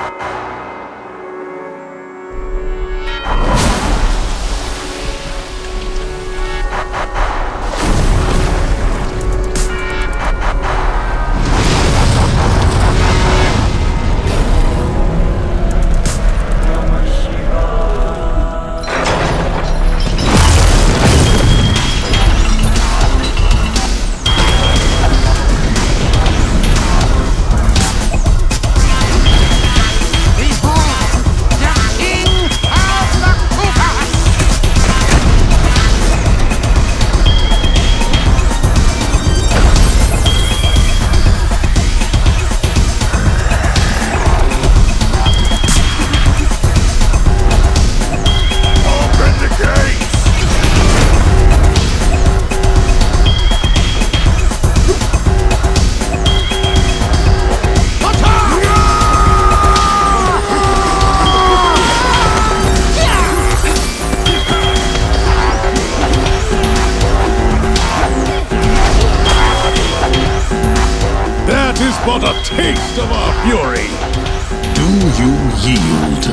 But a taste of our fury! Do you yield?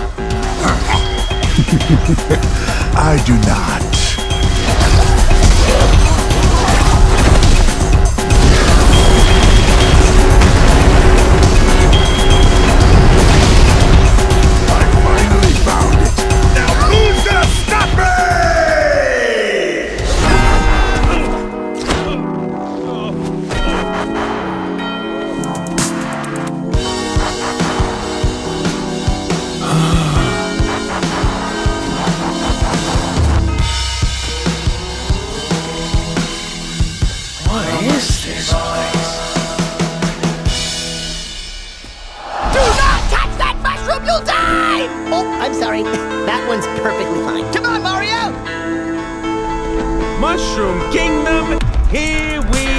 I do not. I finally found it! Now who's gonna stop me? What is this place? Do not touch that mushroom, you'll die! Oh, I'm sorry. That one's perfectly fine. Come on, Mario! Mushroom Kingdom, here we